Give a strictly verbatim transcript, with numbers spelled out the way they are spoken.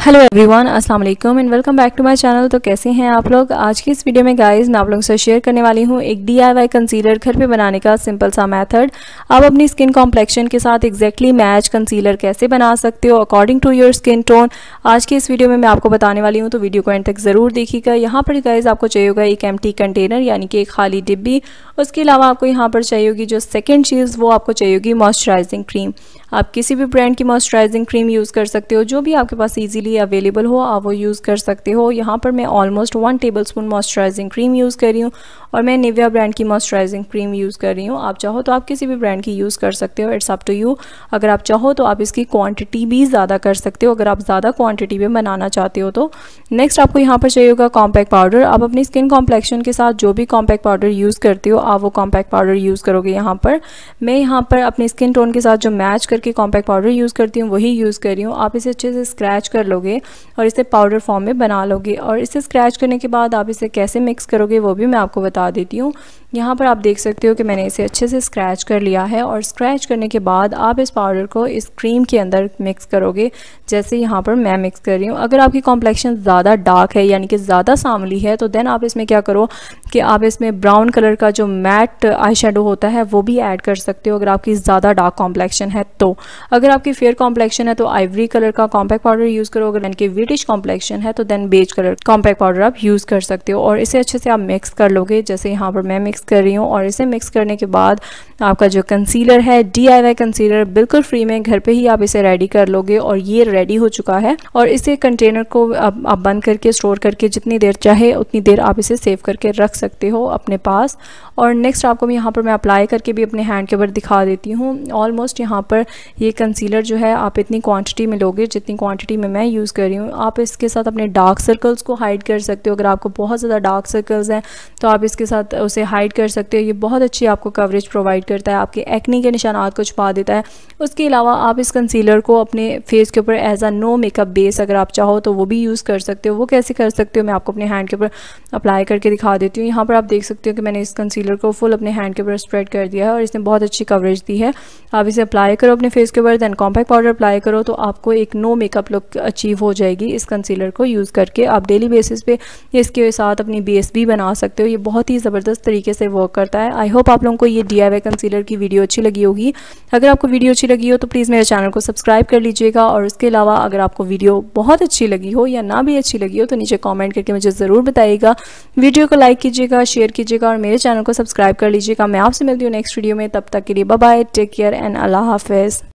Hello everyone, अस्सलाम वालेकुम and welcome back to my channel. तो कैसे हैं आप लोग। आज की इस वीडियो में गाइस मैं आप लोगों से शेयर करने वाली हूँ एक डीआईवाई कंसीलर घर पे बनाने का सिंपल सा मेथड। आप अपनी स्किन कॉम्प्लेक्शन के साथ एग्जैक्टली मैच कंसीलर कैसे बना सकते हो according to your skin tone. आज की इस वीडियो में मैं आपको बताने वाली हूँ, तो वीडियो को एंड तक ज़रूर देखिएगा। यहाँ पर गाइज आपको चाहिए होगा एक एम्प्टी कंटेनर यानी कि एक खाली डिब्बी। उसके अलावा आपको यहाँ पर चाहिए होगी जो सेकेंड चीज़, वो आपको चाहिए होगी मॉइस्चराइजिंग क्रीम। आप किसी भी ब्रांड की मॉइस्चराइजिंग क्रीम यूज़ कर सकते हो, जो भी आपके पास ईजिली अवेलेबल हो आप वो यूज़ कर सकते हो। यहाँ पर मैं almost one tablespoon moisturising cream use कर रही हूँ और मैं निविया ब्रांड की मॉइस्चराइजिंग क्रीम यूज़ कर रही हूँ। आप चाहो तो आप किसी भी ब्रांड की यूज़ कर सकते हो, इट्स अप टू यू। अगर आप चाहो तो आप इसकी क्वांटिटी भी ज़्यादा कर सकते हो, अगर आप ज़्यादा क्वांटिटी में बनाना चाहते हो तो। नेक्स्ट आपको यहाँ पर चाहिए होगा कॉम्पैक्ट पाउडर। आप अपनी स्किन कॉम्प्लेक्शन के साथ जो भी कॉम्पैक्ट पाउडर यूज़ करते हो आप वो कॉम्पैक्ट पाउडर यूज़ करोगे। यहाँ पर मैं यहाँ पर अपनी स्किन टोन के साथ जो मैच करके कॉम्पैक्ट पाउडर यूज़ करती हूँ वही यूज़ कर रही हूँ। आप इसे अच्छे से स्क्रैच कर लोगे और इसे पाउडर फॉर्म में बना लोगे, और इसे स्क्रैच करने के बाद आप इसे कैसे मिक्स करोगे वो भी मैं आपको बता देती हूँ। यहाँ पर आप देख सकते हो कि मैंने इसे अच्छे से स्क्रैच कर लिया है, और स्क्रैच करने के बाद आप इस पाउडर को इस क्रीम के अंदर मिक्स करोगे, जैसे यहाँ पर मैं मिक्स कर रही हूँ। अगर आपकी कॉम्प्लेक्शन ज़्यादा डार्क है यानी कि ज़्यादा सांवली है तो देन आप इसमें क्या करो कि आप इसमें ब्राउन कलर का जो मैट आई शेडो होता है वो भी ऐड कर सकते हो, अगर आपकी ज़्यादा डार्क कॉम्प्लेक्शन है तो। अगर आपकी फेयर कॉम्प्लेक्शन है तो आइवरी कलर का कॉम्पैक्ट पाउडर यूज़ करो, अगर इनकी विटिश कॉम्प्लेक्शन है तो then beige colour compact powder आप यूज़ कर सकते हो। और इसे अच्छे से आप मिक्स कर लोगे, जैसे यहाँ पर मैं मिक्स कर रही हूँ। और इसे मिक्स करने के बाद आपका जो कंसीलर है डीआईवाई कंसीलर बिल्कुल फ्री में घर पे ही आप इसे रेडी कर लोगे, और ये रेडी हो चुका है। और इसे कंटेनर को आप, आप बंद करके स्टोर करके जितनी देर चाहे उतनी देर आप इसे सेव करके रख सकते हो अपने पास। और नेक्स्ट आपको यहाँ पर मैं अप्लाई करके भी अपने हैंड के ऊपर दिखा देती हूँ। ऑलमोस्ट यहाँ पर ये कंसीलर जो है आप इतनी क्वांटिटी में लोगे जितनी क्वांटिटी में मैं यूज़ कर रही हूँ। आप इसके साथ अपने डार्क सर्कल्स को हाइड कर सकते हो, अगर आपको बहुत ज़्यादा डार्क सर्कल्स हैं तो आप इसके साथ उसे हाइड कर सकते हो। ये बहुत अच्छी आपको कवरेज प्रोवाइड करता है, आपके एक्नी के निशानात को छुपा देता है। उसके अलावा आप इस कंसीलर को अपने फेस के ऊपर as a no makeup base अगर आप चाहो तो वो भी यूज़ कर सकते हो। वो कैसे कर सकते हो मैं आपको अपने हैंड के ऊपर अप्लाई करके दिखा देती हूँ। यहाँ पर आप देख सकते हो कि मैंने इस कंसीलर को फुल अपने हैंड के ऊपर स्प्रेड कर दिया है और इसने बहुत अच्छी कवरेज दी है। आप इसे अप्लाई करो अपने फेस के ऊपर, देन कॉम्पैक्ट पाउडर अप्लाई करो तो आपको एक नो मेकअप लुक अचीव हो जाएगी। इस कंसीलर को यूज़ करके आप डेली बेसिस पे इसके साथ अपनी बेस भी बना सकते हो। ये बहुत ही ज़बरदस्त तरीके से वर्क करता है। आई होप आप लोगों को ये डीआईवाई कंसीलर की वीडियो अच्छी लगी होगी। अगर आपको वीडियो अच्छी लगी हो तो प्लीज़ मेरे चैनल को सब्सक्राइब कर लीजिएगा, और उसके अलावा अगर आपको वीडियो बहुत अच्छी लगी हो या ना भी अच्छी लगी हो तो नीचे कमेंट करके मुझे ज़रूर बताइएगा। वीडियो को लाइक कीजिएगा, शेयर कीजिएगा और मेरे चैनल को सब्सक्राइब कर लीजिएगा। मैं आपसे मिलती हूँ नेक्स्ट वीडियो में, तब तक के लिए bye bye, take care and अल्लाह हाफिज़।